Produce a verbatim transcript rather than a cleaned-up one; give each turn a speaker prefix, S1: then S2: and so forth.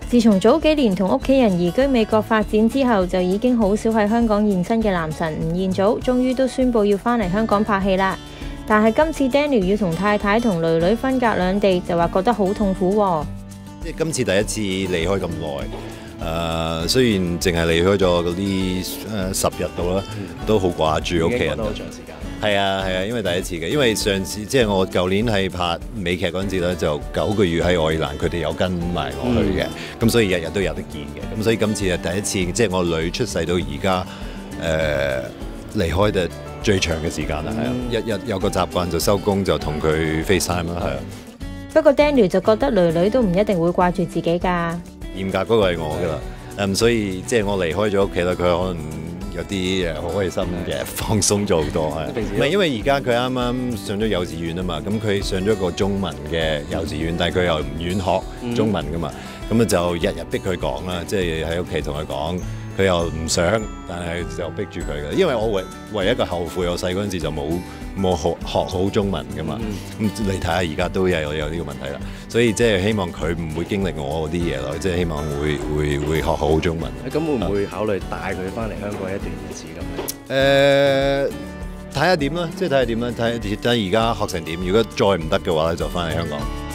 S1: 自從早幾年同屋企人移居美國發展之後，就已經好少喺香港現身嘅男神吳彥祖，終於都宣布要返嚟香港拍戲啦。但係今次 Daniel 要同太太同女女分隔兩地，就話覺得好痛苦喎。
S2: 即係今次第一次離開咁耐，誒雖然淨係離開咗嗰啲誒十日度啦，都好掛住屋企人。係啊係啊，因為第一次嘅，因為上次即係我舊年係拍美劇嗰陣時咧，就九個月喺愛爾蘭，佢哋有跟埋我去嘅，咁、嗯、所以日日都有得見嘅，咁所以今次係第一次，即係我女出世到而家誒離開嘅最長嘅時間啦，係啊、嗯，日日有個習慣就收工就同佢 FaceTime 啦，係啊。
S1: 不過 Daniel 就覺得女女都唔一定會掛住自己㗎。
S2: 嚴格嗰個係我㗎啦，咁、嗯、所以即係我離開咗屋企啦，佢可能有啲誒好開心嘅，放鬆咗好多係。唔係因為而家佢啱啱上咗幼稚園啊嘛，咁佢上咗個中文嘅幼稚園，但係佢又唔願學中文㗎嘛，咁啊、嗯、就日日逼佢講啦，即係喺屋企同佢講，佢又唔想，但係就逼住佢嘅。因為我唯唯一一個後悔，我細嗰陣時就冇冇學學好中文㗎嘛，咁、嗯、你睇下而家都有有呢個問題啦，所以即係希望佢唔會經歷我嗰啲嘢咯，即係希望會會會學好中文。
S3: 咁會唔會考慮帶佢翻嚟香港一段日子咁咧？
S2: 誒、呃，睇下點啦，即係睇下點啦，睇睇而家學成點。如果再唔得嘅話咧，就翻嚟香港。